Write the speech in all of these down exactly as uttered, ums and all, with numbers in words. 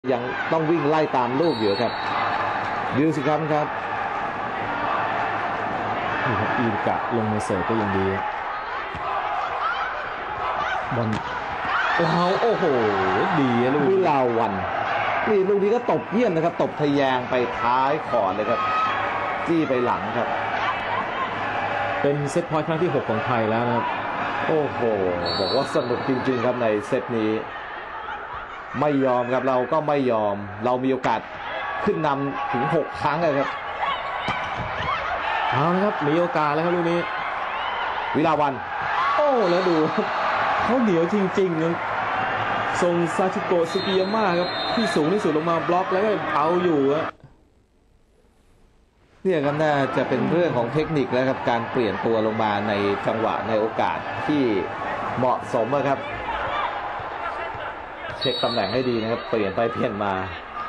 ยังต้องวิ่งไล่ตามลูกอยู่ครับดูสิครับครับนี่ครับอีกะลงมาเสิร์ฟก็ยังดีบอลเราโอ้โหดีลูกวิลาวันนี่ลูกนี้ก็ตบเยี่ยมนะครับตบทะแยงไปท้ายขอเลยครับจี้ไปหลังครับเป็นเซตพอยต์ครั้งที่หกของไทยแล้วนะครับโอ้โหบอกว่าสนุกจริงๆครับในเซตนี้ไม่ยอมครับเราก็ไม่ยอมเรามีโอกาสขึ้นนำถึงหกครั้งเลยครับเอาละครับมีโอกาสแล้วครับลูกนี้วิลาวันโอ้แล้วดูเขาเหนียวจริงๆนะส่งซาชิโกะ สุกิยามะครับที่สูงที่สุดลงมาบล็อกแล้วก็เอาอยู่อะเนี่ยครับน่าจะเป็นเรื่องของเทคนิคแล้วครับการเปลี่ยนตัวลงมาในจังหวะในโอกาสที่เหมาะสมครับเช็คตำแหน่งให้ดีนะครับเปลี่ยนไปเปลี่ยนมา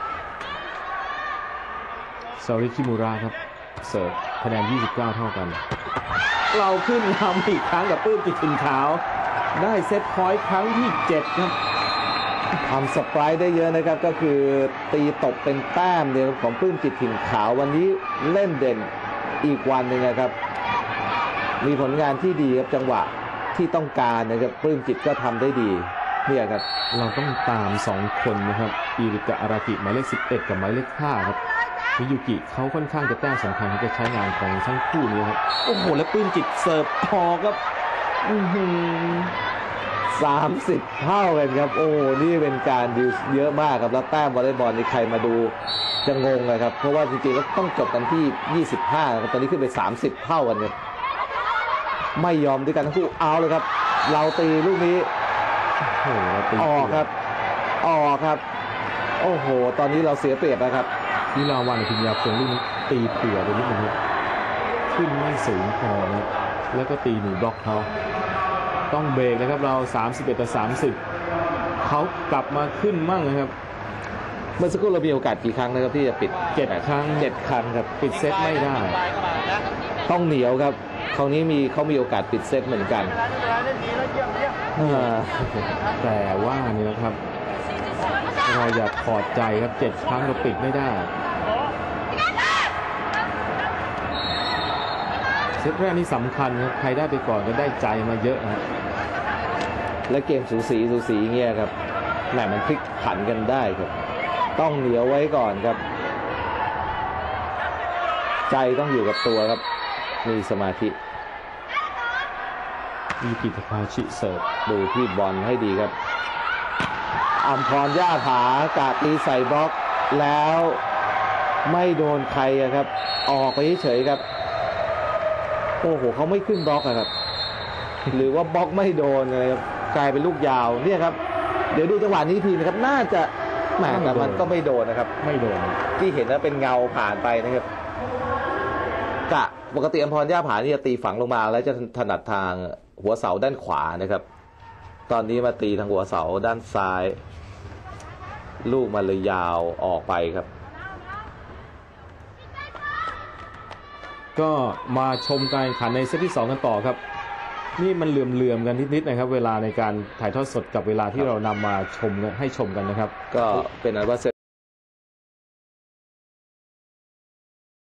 ซาริคิมูระครับเสิร์ฟคะแนนยี่สิบเก้าเท่ากันเราขึ้นนำอีกครั้งกับปื้มจิตถิ่นขาวได้เซตพอยต์ครั้งที่เจ็ดครับทำสปรายได้เยอะนะครับก็คือตีตบเป็นแต้มเดียวของปื้มจิตถิ่นขาววันนี้เล่นเด่นอีกวันหนึ่งนะครับมีผลงานที่ดีครับจังหวะที่ต้องการนะครับปื้มจิตก็ทำได้ดีเนี่ยครับเราต้องตามสองคนนะครับอิริกะอารากิหมายเลขสิบเอ็ดกับหมายเลขห้าครับมิยุกิเขาค่อนข้างจะแต้มสำคัญที่จะใช้งานของทั้งคู่นี้ครับโอ้โหและปื้มจิตเสิร์ฟพอครับสามสิบเท่ากันครับโอ้นี่เป็นการดิวเยอะมากครับแล้วแต้มวอลเลย์บอลนี่ใครมาดูจะงงเลยครับเพราะว่าจริงๆแล้วต้องจบกันที่ยี่สิบห้าครับตอนนี้ขึ้นไปสามสิบเท่ากันครับไม่ยอมด้วยกันทั้งคู่เอาเลยครับเราตีลูกนี้โอ้โหออกครับออกครับโอ้โหตอนนี้เราเสียเปรียบนะครับวิลาวันพิญญาพงษ์ลูกนี้ตีเผื่อไปนิดนึงครับขึ้นไม่สูงพอนะแล้วก็ตีหนึ่งบล็อกเขาต้องเบรกนะครับเราสามสิบเอ็ดต่อสามสิบเขากลับมาขึ้นมั่งนะครับเมื่อสักครู่เรามีโอกาสกี่ครั้งนะครับที่จะปิดเจ็ดครั้งเจ็ดครั้งครับปิดเซตไม่ได้ต้องเหนียวครับคราวนี้มีเขามีโอกาสปิดเซตเหมือนกันแต่ว่านี่นะครับเราอย่าถอดใจครับเจ็ดครั้งเราปิดไม่ได้เซตแรกนี่สำคัญครับใครได้ไปก่อนก็ได้ใจมาเยอะนะและเกมสูสีสูสีเงี้ยครับแหมมันพลิกผันกันได้ครับต้องเหนียวไว้ก่อนครับใจต้องอยู่กับตัวครับมีสมาธิมีกิตคาชิเสิร์ฟดูที่บอลให้ดีครับอัมพรย่าผากาตีใส่บล็อกแล้วไม่โดนใครครับออกไปเฉยครับโอ้โหเขาไม่ขึ้นบล็อกครับหรือว่าบล็อกไม่โดนเลยครับกลายเป็นลูกยาวเนี่ยครับเดี๋ยวดูจังหวะนี้ทีนะครับน่าจะแหมแต่มันก็ไม่โดนนะครับไม่โดนที่เห็นว่าเป็นเงาผ่านไปนะครับกะปกติอัมพรย่าผานี่จะตีฝังลงมาแล้วจะถนัดทางหัวเสาด้านขวานะครับตอนนี้มาตีทางหัวเสาด้านซ้ายลูกมันเลยยาวออกไปครับก็มาชมการแข่งขันในเซตที่สองกันต่อครับนี่มันเหลื่อมๆกันนิดๆนะครับเวลาในการถ่ายทอดสดกับเวลาที่เรานำมาชมให้ชมกันนะครับก็เป็นอันว่าเซต